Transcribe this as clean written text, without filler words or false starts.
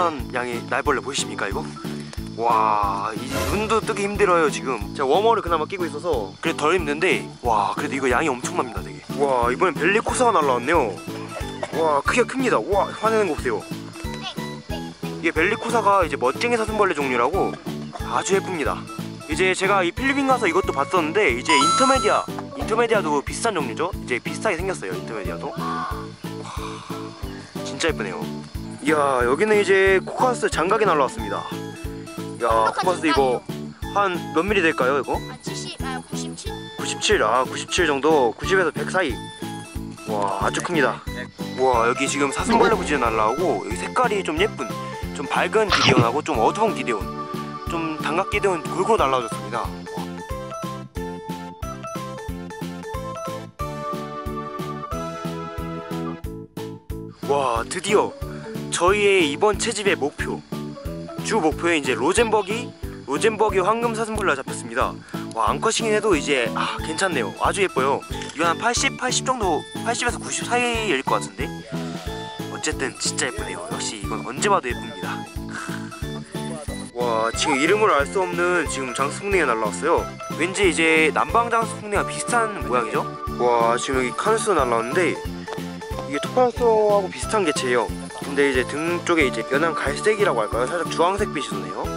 어마어마한 양의 날벌레 보이십니까 이거? 와, 이 눈도 뜨기 힘들어요 지금. 제가 워머를 그나마 끼고 있어서 그래도 덜 힘든데, 와 그래도 이거 양이 엄청납니다 되게. 와, 이번엔 벨리코사가 날라왔네요. 와, 크기가 큽니다. 와, 화내는 거 보세요. 이게 벨리코사가 이제 멋쟁이 사슴벌레 종류라고 아주 예쁩니다. 이제 제가 이 필리핀 가서 이것도 봤었는데, 이제 인터메디아도 비슷한 종류죠. 이제 비슷하게 생겼어요 인터메디아도. 와, 진짜 예쁘네요. 이야, 여기는 이제 코카스 장각이 날라왔습니다. 야, 코카스 이거 한 몇 미리 될까요 이거? 97. 97, 97 정도, 90에서 100 사이. 와, 아주 큽니다. 와, 여기 지금 사슴벌레 부지에 날라오고, 여기 색깔이 좀 예쁜, 좀 밝은 기데온하고 좀 어두운 기데온, 좀 단각 기데온 골고루 날라오셨습니다. 와, 드디어 저희의 이번 채집의 주 목표에 이제 로젠버기 황금 사슴벌레가 잡혔습니다. 와, 암컷이긴 해도 이제 괜찮네요. 아주 예뻐요. 이건 한 80 정도, 80에서 90 사이일 것 같은데, 어쨌든 진짜 예쁘네요. 역시 이건 언제 봐도 예쁩니다. 와, 지금 이름을 알 수 없는 지금 장수풍뎅이가 날라왔어요. 왠지 이제 남방 장수풍뎅이와 비슷한 모양이죠? 와, 지금 여기 카누스 날라왔는데, 이게 토파노스하고 비슷한 개체예요. 근데 이제 등 쪽에 이제 연한 갈색이라고 할까요? 살짝 주황색 빛이 도네요.